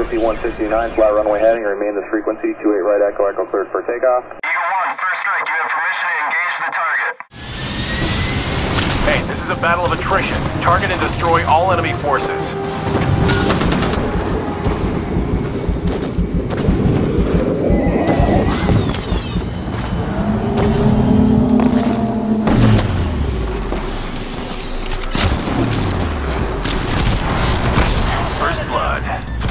frequency 169, flat runway heading, remain this frequency, 28 right echo cleared for takeoff. Eagle 1, first strike, you have permission to engage the target. Hey, this is a battle of attrition. Target and destroy all enemy forces. First blood.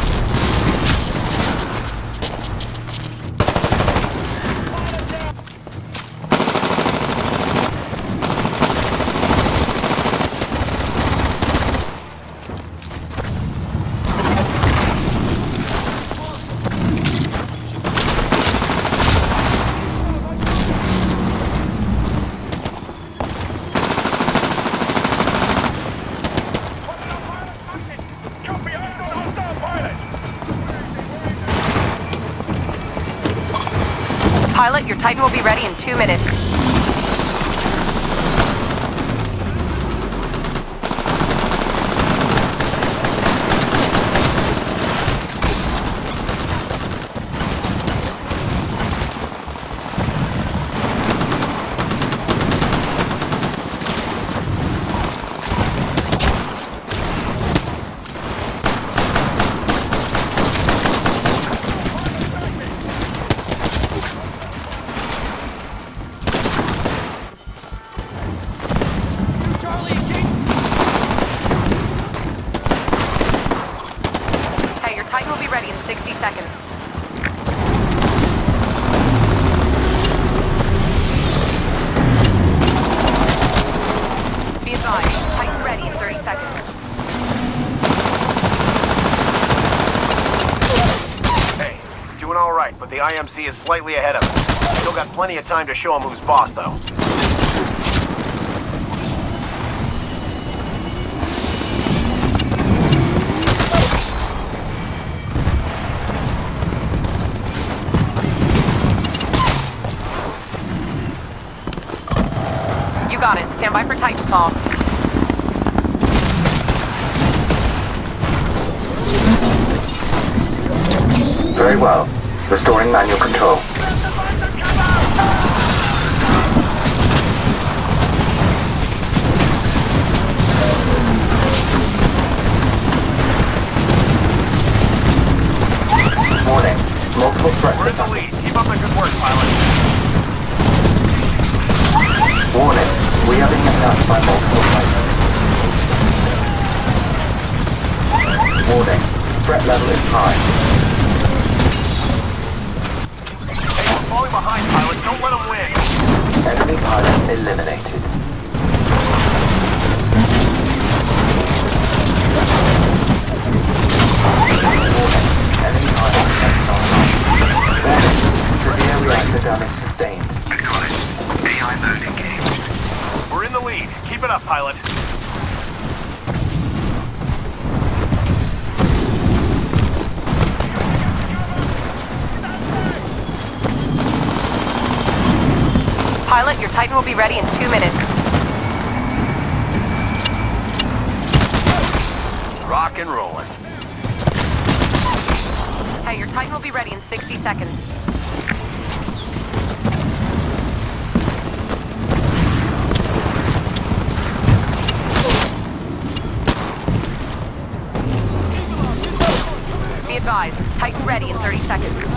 Pilot, your Titan will be ready in 2 minutes. Titan will be ready in 60 seconds. Be advised, Titan ready in 30 seconds. Hey, doing all right, but the IMC is slightly ahead of us. Still got plenty of time to show him who's boss, though. You got it. Stand by for Titanfall. Very well. Restoring manual control. Warning. Multiple threats. We're in the lead. Keep up the good work, pilot. Warning. We are being attacked by multiple Titans. Warning. Threat level is high. Hey, we're falling behind, pilot. Don't let them win. Enemy pilot eliminated. Warning. Enemy pilot detected online. Warning. Severe reactor damage sustained. Acknowledged. AI mode engaged. We're in the lead. Keep it up, pilot. Pilot, your Titan will be ready in 2 minutes. Rock and rolling. Hey, your Titan will be ready in 60 seconds. Be advised, Titan ready in 30 seconds.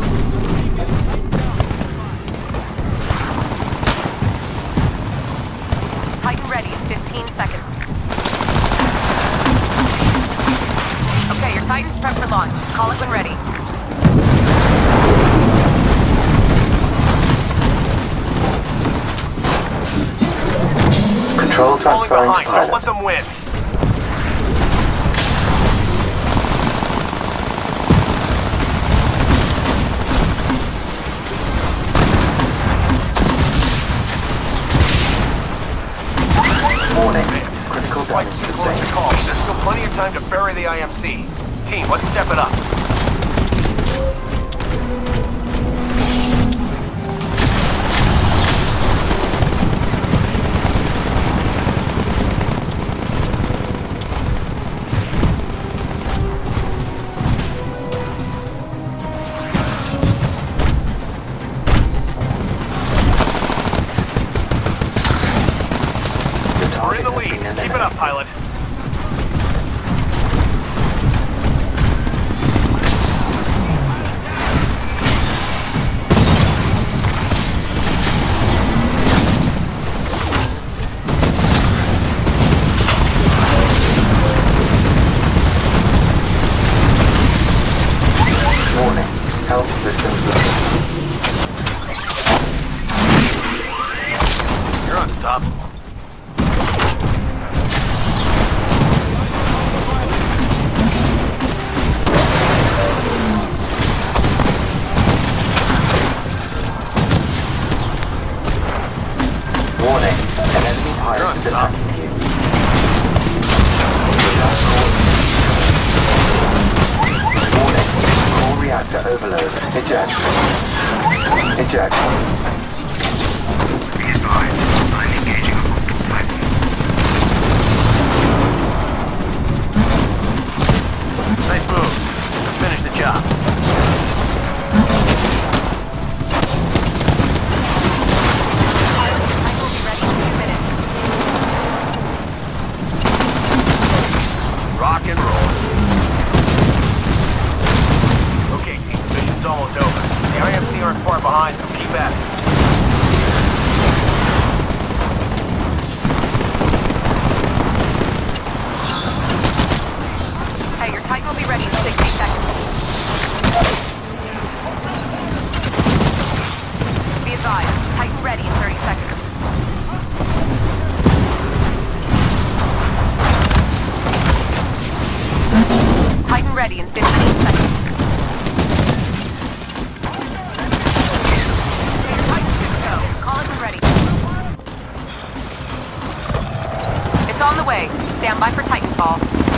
Titan ready in 15 seconds. Okay, your Titan's prepped for launch. Call it when ready. Control Falling transferring to behind. Don't let pilot. them win. Warning. Critical Quite damage close to sustained. call, but there's still plenty of time to bury the IMC. Team, let's step it up. up, pilot. Warning. Health systems low. You're unstoppable. Warning. An enemy pilot is attacking you. Warning. Core reactor overload. Eject. Eject. Be advised, I'm engaging a multiple Titan. Nice move. Let's finish the job. I will be ready in 2 minutes. Rock and roll. Okay, team, mission's almost over. The IMC aren't far behind, so keep at it. Hey, your Titan will be ready in 60 seconds. Be advised, Titan ready in 30 seconds. Titan ready in 15 seconds. Hey, your Titan's good to go. Call it when ready. It's on the way. Stand by for Titanfall.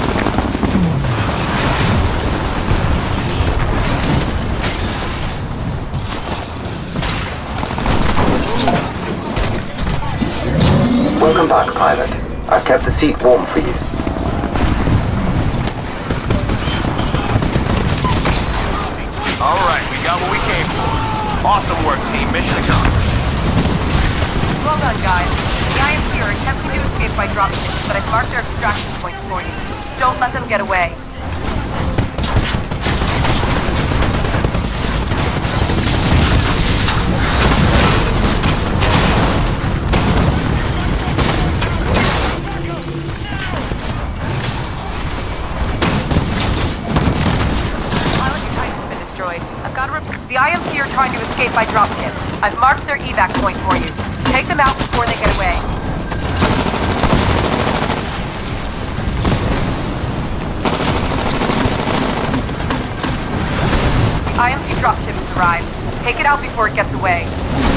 Welcome back, pilot. I've kept the seat warm for you. Alright, we got what we came for. Awesome work, team. Mission accomplished. Well done, guys. The IMC are attempting to escape by dropships, but I've marked their extraction points for you. Don't let them get away. Pilot, your Titan's been destroyed. I've got to the IMC are trying to escape by dropship. I've marked their evac point for you. Take them out before they get away. The IMC dropship has arrived. Take it out before it gets away.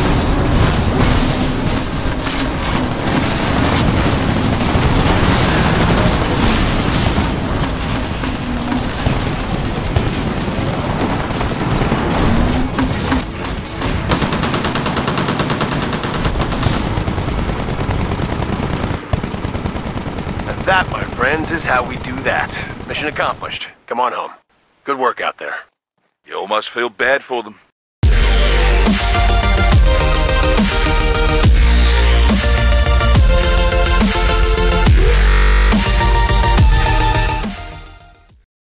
And that, my friends, is how we do that. Mission accomplished. Come on home. Good work out there. You almost feel bad for them.